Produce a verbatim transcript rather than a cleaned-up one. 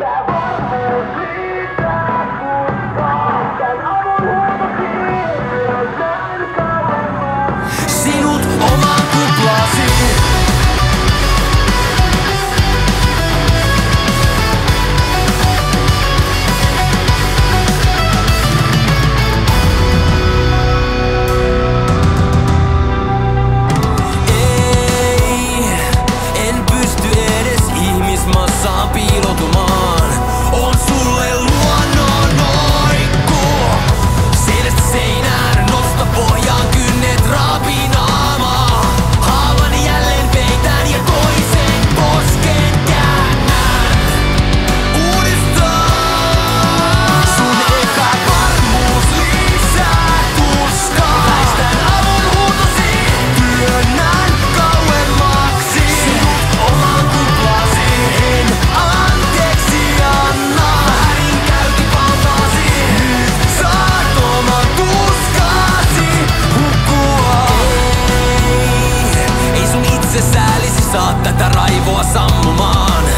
Sinut omaan kuplaasi. Ei, en pysty edes ihmismassaan piiloutumaan. On sulle luonnon oikku. Seinästä seinään, nosta pohjaan kynnet rapinaamaan. Haavani jälleen peitän ja toisen posken käännän uudestaan. Sun epävarmuus lisää tuskaa. Väistän avun huutosi, työnnän kauemmaksi. Sinut omaan kuplaasi, en anteeksi anna. Väärin käytin valtaasi, nyt saat oman tuskasi hukkua. Ei, ei sun itsesäälisi saa tätä raivoa sammumaan.